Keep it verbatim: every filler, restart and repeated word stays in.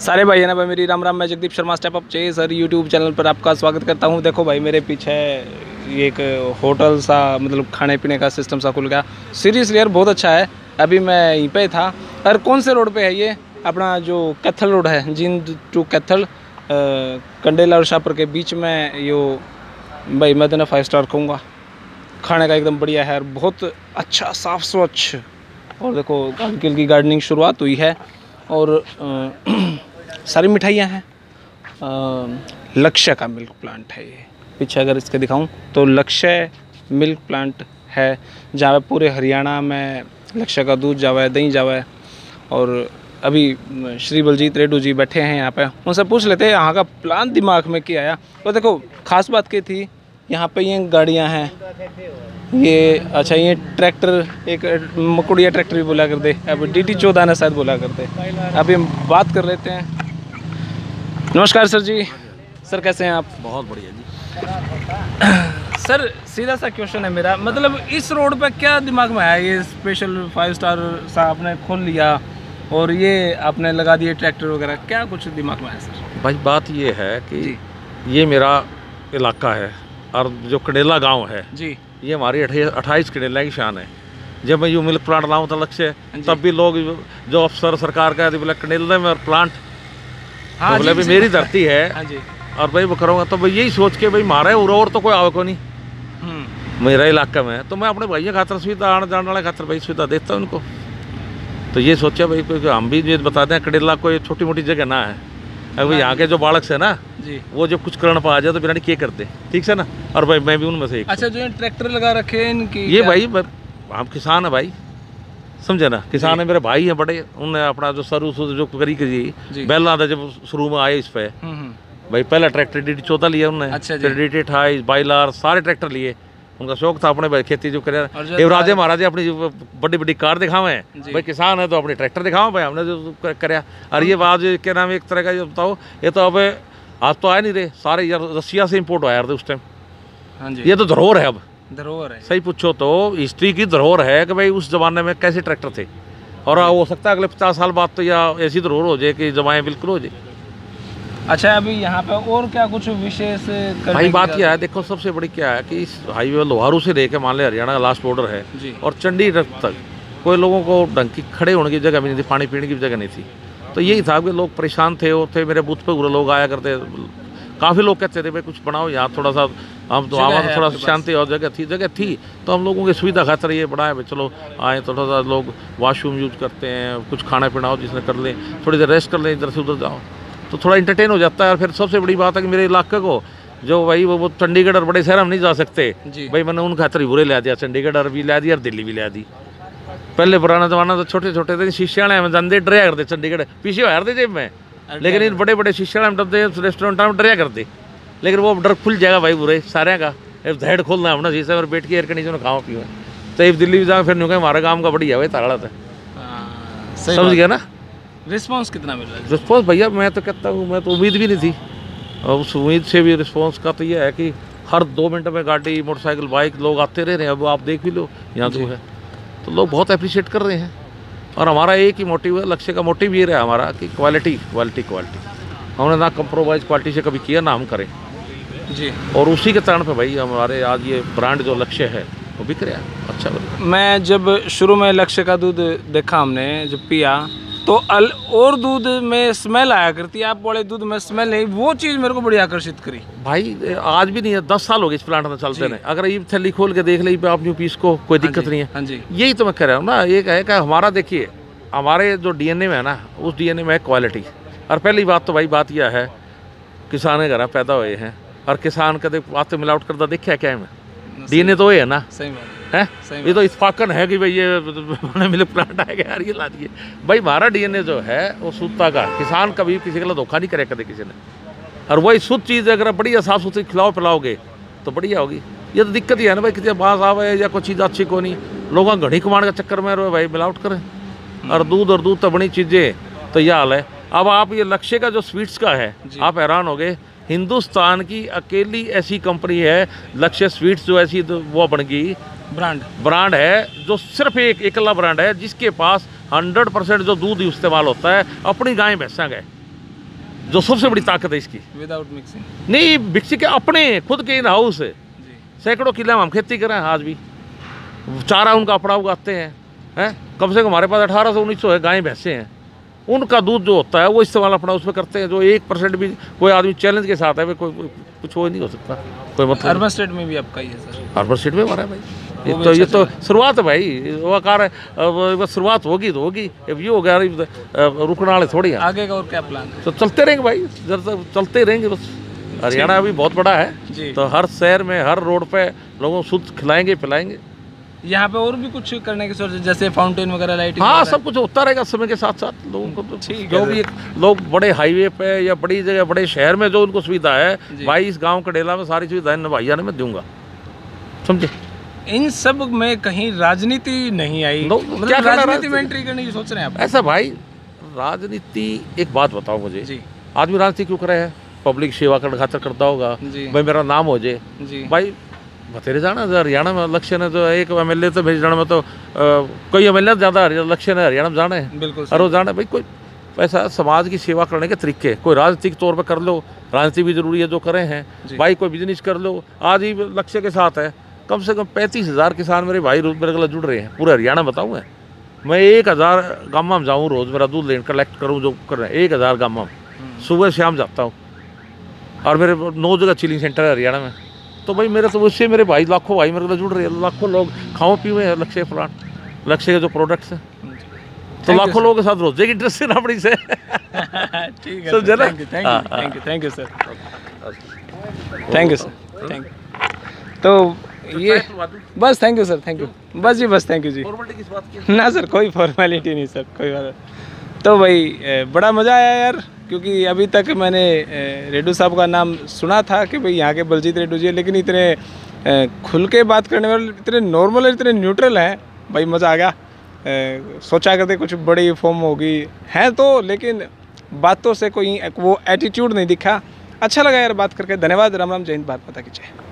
सारे भाई है ना भाई, मेरी राम राम। मैं जगदीप शर्मा स्टेप अप चाहिए सर यूट्यूब चैनल पर आपका स्वागत करता हूँ। देखो भाई मेरे पीछे ये एक होटल सा, मतलब खाने पीने का सिस्टम सा खुल गया। सीरियसली यार बहुत अच्छा है। अभी मैं यहीं पे था। और कौन से रोड पे है ये? अपना जो कैथल रोड है, जींद टू कैथल, कंडेला और शाहपुर के बीच में। यो भाई मैं तो ना फाइव स्टार कहूँगा। खाने का एकदम बढ़िया है, बहुत अच्छा साफ़ स्वच्छ। और देखो हल्की की गार्डनिंग शुरुआत हुई है और आ, सारी मिठाइयाँ हैं। लक्ष्य का मिल्क प्लांट है ये। पीछे अगर इसके दिखाऊं तो लक्ष्य मिल्क प्लांट है, जहाँ पे पूरे हरियाणा में लक्ष्य का दूध जावा है, दही जावा है। और अभी श्री बलजीत रेड्डू जी बैठे हैं यहाँ पे, उनसे पूछ लेते हैं यहाँ का प्लान दिमाग में क्या आया। तो देखो खास बात क्या थी, यहाँ पे ये गाड़ियाँ हैं, ये अच्छा ये ट्रैक्टर, एक मकुड़िया ट्रैक्टर भी बोला करते, अब डी टी चौदह ने शायद बोला करते। अभी हम बात कर लेते हैं। नमस्कार सर जी। सर कैसे हैं आप? बहुत बढ़िया जी। सर सीधा सा क्वेश्चन है मेरा, मतलब इस रोड पे क्या दिमाग में आया? ये स्पेशल फाइव स्टार सा आपने खोल लिया और ये आपने लगा दिए ट्रैक्टर वगैरह, क्या कुछ दिमाग में आया सर? भाई बात ये है कि ये मेरा इलाका है और जो कंडेला गांव है जी, ये हमारी अट्ठाईस कंडेला की शान है। जब मैं यूँ मिल्क प्लांट लाऊँ था लक्ष्य, तब भी लोग जो अफसर सरकार का बोले कंडेला में और प्लांट, हाँ, बोले भाई मेरी धरती है। हाँ जी। और भाई वो करूँगा तो भाई यही सोच के भाई मारा है और तो कोई आवे को नहीं मेरा इलाका में, तो मैं अपने भाइयों खातर सुविधा आने जाने वाले खातर भाई सुविधा देता हूँ उनको। तो ये सोचा भाई हम भी ये बता दें कंडेला कोई छोटी मोटी जगह ना है। अगर भाई यहाँ के जो बालक है ना जी, वो जब कुछ करना पा जाए तो बिना क्या करते, ठीक है ना। और भाई मैं भी उनमें से एक। अच्छा, जो ट्रैक्टर लगा रखे हैं इनकी, ये भाई हम किसान है भाई, समझे ना, किसान है, मेरे भाई है बड़े। उन्होंने अपना जो सरू जो करी करी बैला था जब शुरू में आए इस पे भाई, पहला ट्रैक्टर डी टी चौदह लिया उन्होंने, फिर डी टी अट्ठाईस बाइलार सारे ट्रैक्टर लिए। उनका शौक था अपने भाई खेती जो करे। युवराजे महाराजे अपनी बड़ी बड़ी कार दिखावे, भाई किसान है तो अपने ट्रैक्टर दिखाओ भाई, हमने जो कराया। और ये बात क्या नाम एक तरह का ये बताओ, ये तो अब आज तो आया नहीं रहे, सारे यार रसिया से इम्पोर्ट आया थे उस टाइम। हाँ जी, ये तो धरोहर है, अब धरोहर है। सही पूछो तो हिस्ट्री की धरोहर है कि भाई उस जमाने में कैसे ट्रैक्टर थे। और हो सकता है अगले पचास साल बाद तो या ऐसी धरोहर हो जाए कि जमाएं बिल्कुल हो जाए। अच्छा, अभी यहाँ पे और क्या कुछ विशेष भाई बात यह है, देखो सबसे बड़ी क्या है कि इस हाईवे लोहारू से लेके मान ले हरियाणा का लास्ट बॉर्डर है जी, और चंडीगढ़ तक कोई लोगों को ढंग की खड़े होने की जगह भी नहीं थी, पानी पीने की जगह नहीं थी। तो यही था कि लोग परेशान थे और थे, मेरे बूथ पे पूरे लोग आया करते। काफ़ी लोग कहते थे भाई कुछ बनाओ यहाँ थोड़ा सा, हम तो आवाज़ थोड़ा सा शांति और जगह थी जगह थी तो हम लोगों की सुविधा खातर ये बड़ा है भाई, चलो आए थोड़ा सा लोग वॉशरूम यूज करते हैं, कुछ खाना पीना हो जिसने कर लें, थोड़ी देर रेस्ट कर लें, इधर से उधर जाओ तो थोड़ा इंटरटेन हो जाता है। और फिर सबसे बड़ी बात है कि मेरे इलाके को जो भाई वो चंडीगढ़ और बड़े शहर हम नहीं जा सकते भाई, मैंने उन खातर ही बुरे ला दिया, चंडीगढ़ और भी ला दिया और दिल्ली भी ला दी। पहले पुराना जमाना तो छोटे छोटे थे शीशे वाले में जाते डरिया करते, चंडीगढ़ पीछे हो यार जेब में, लेकिन इन बड़े बड़े शीशे वाले में डरते रेस्टोरेंट में डरिया करते। लेकिन वो डर खुल जाएगा भाई बुरे सारे का, हेड खोलना है अपना शीशे और बैठ के एयर कंडीशन खाओ पियो। तो दिल्ली भी जाओ फिर नहीं हमारा काम का बढ़िया भाई ताड़ा था, समझ गया ना। रिस्पांस कितना मिल रहा है? रिस्पांस भैया मैं तो कहता हूँ, मैं तो उम्मीद भी नहीं थी, और उस उम्मीद से भी रिस्पांस का तो ये है कि हर दो मिनट में गाड़ी मोटरसाइकिल बाइक लोग आते रह रहे हैं। अब आप देख भी लो यहाँ जो है तो लोग बहुत अप्रिशिएट कर रहे हैं। और हमारा एक ही मोटिव है, लक्ष्य का मोटिव ये रहा हमारा कि क्वालिटी क्वालिटी क्वालिटी, हमने ना कंप्रोमाइज़ क्वालिटी से कभी किया ना हम करें जी। और उसी के कारण पे भाई हमारे आज ये ब्रांड जो लक्ष्य है वो बिक रहा है, अच्छा बिक रहा है। मैं जब शुरू में लक्ष्य का दूध देखा, हमने जब पिया तो अल और दूध में स्मेल आया करती है, आप बोले दूध में स्मेल नहीं, वो चीज़ मेरे को बड़ी आकर्षित करी भाई। आज भी नहीं है, दस साल हो गए इस प्लांट में चलते रहे। अगर ये थैली खोल के देख ले आप न्यू पीस को, कोई दिक्कत नहीं है। हाँ जी, यही तो मैं कह रहा हूँ ना, एक है कि हमारा देखिए हमारे जो डीएनए में है ना, उस डीएनए में है क्वालिटी। और पहली बात तो भाई बात यह है, किसान घर पैदा हुए हैं और किसान कदे बात मिलावट करता देखा क्या है, डीएनए तो ये है ना। सही बात है, ये तो इत्फाकन है कि भाई ये मिल्क प्लांट आएगा यार ये ला दिए भाई। हमारा डीएनए जो है वो शुद्धता का, किसान कभी किसी के लिए धोखा नहीं करे कदे किसी ने। और वही शुद्ध चीज़ अगर बढ़िया साफ सुथरी खिलाओ पिलाओगे तो बढ़िया होगी। ये तो दिक्कत ही है ना भाई, किसी बांस आवे या कोई चीज़ अच्छी को नहीं, लोग घड़ी कमाने के चक्कर में रहे भाई मिलावट करें। और दूध और दूध तो बड़ी चीज़ें तो यह हाल है। अब आप ये लक्ष्य का जो स्वीट्स का है, आप हैरान हो गए, हिंदुस्तान की अकेली ऐसी कंपनी है लक्ष्य स्वीट्स जो ऐसी वो बन गई ब्रांड ब्रांड है, जो सिर्फ एक इकल्ला ब्रांड है जिसके पास हंड्रेड परसेंट जो दूध इस्तेमाल होता है अपनी गाय भैंसा का है। जो सबसे बड़ी ताकत है इसकी। विदाउट मिक्सिंग नहीं, मिक्सिंग के अपने खुद के इन हाउस है, सैकड़ों किले हम खेती करें आज भी, चारा उनका अपना उगाते हैं हैं कम से कम हमारे पास अठारह सौ उन्नीस सौ है गाय भैंसे हैं, उनका दूध जो होता है वो इस्तेमाल अपना उसमें करते हैं। जो एक परसेंट भी कोई आदमी चैलेंज के साथ है भाई, कोई कुछ वो नहीं हो सकता, कोई मतलब। अर्बन स्टेट में भी आपका ही है सर? अर्बन स्टेट में हमारा है भाई, ये तो ये तो शुरुआत है भाई, वो कार है, बस शुरुआत होगी तो होगी, अब ये हो गया रुकने वाले थोड़ी है। आगे का और क्या प्लान है? तो चलते रहेंगे भाई, जब तक चलते रहेंगे बस। हरियाणा अभी बहुत बड़ा है, तो हर शहर में हर रोड पे लोगों को शुद्ध खिलाएंगे पिलाएंगे। यहाँ पे और भी कुछ करने की सोच, जैसे फाउंटेन वगैरह, लाइटिंग? हाँ, सब कुछ होता रहेगा समय के साथ साथ लोगों को। तो ठीक जो भी लोग बड़े हाईवे पे या बड़ी जगह बड़े शहर में जो उनको सुविधा है, भाई इस गांव कडेला में सारी सुविधाएं भैया ने मैं दूंगा, समझे। इन सब में कहीं राजनीति नहीं आई? मतलब क्या राजनीति में एंट्री करने की सोच रहे हैं आप? ऐसा भाई, राजनीति, एक बात बताओ मुझे जी, आदमी राजनीति क्यों करे है? पब्लिक सेवा कर खातर करता होगा भाई, मेरा नाम हो जाए भाई, बतेरे जाना हरियाणा में इलेक्शन है तो एक एम एल ए तो भेज जाना में तो आ, कोई एम एल ए ज़्यादा इलेक्शन है हरियाणा में जाना है, बिल्कुल और वो जाना भाई। कोई ऐसा समाज की सेवा करने के तरीके, कोई राजनीतिक तौर पर कर लो, राजनीति भी जरूरी है जो करे हैं भाई, कोई बिजनेस कर लो, आज ही लक्ष्य के साथ है कम से कम पैंतीस हज़ार किसान मेरे भाई रोज मेरे गला जुड़ रहे हैं, पूरे हरियाणा बताऊँ है मैं, एक हज़ार गामा में जाऊँ रोज़, मेरा दूध लेने कलेक्ट करूँ जो कर रहे हैं, एक हज़ार गामा में सुबह शाम जाता हूँ, और मेरे नौ जगह चिलिंग सेंटर है हरियाणा में। तो भाई मेरे तो उससे मेरे भाई लाखों भाई मेरे को जुड़ रहे हैं, लाखों लोग खाओ पीवे हैं लक्ष्य प्लांट, लक्ष्य के जो प्रोडक्ट्स हैं, तो लाखों लोगों के साथ रोजे की ड्रेस से ना पड़ी से। ठीक है, thank you thank you thank you sir, thank you sir, thank you. तो ये बस, thank you sir, thank you, बस जी बस, थैंक यू जी। फॉर्मेलिटी किस बात की? ना सर, कोई फॉर्मेलिटी नहीं सर, कोई बात। तो भाई बड़ा मज़ा आया यार, क्योंकि अभी तक मैंने रेड्डू साहब का नाम सुना था कि भाई यहाँ के बलजीत रेड्डू जी, लेकिन इतने खुल के बात करने वाले, इतने नॉर्मल, इतने न्यूट्रल हैं भाई, मज़ा आ गया। सोचा करते कुछ बड़ी फॉर्म होगी है तो, लेकिन बातों से कोई वो एटीट्यूड नहीं दिखा। अच्छा लगा यार बात करके, धन्यवाद। राम राम, जय हिंद, भारत माता की जय।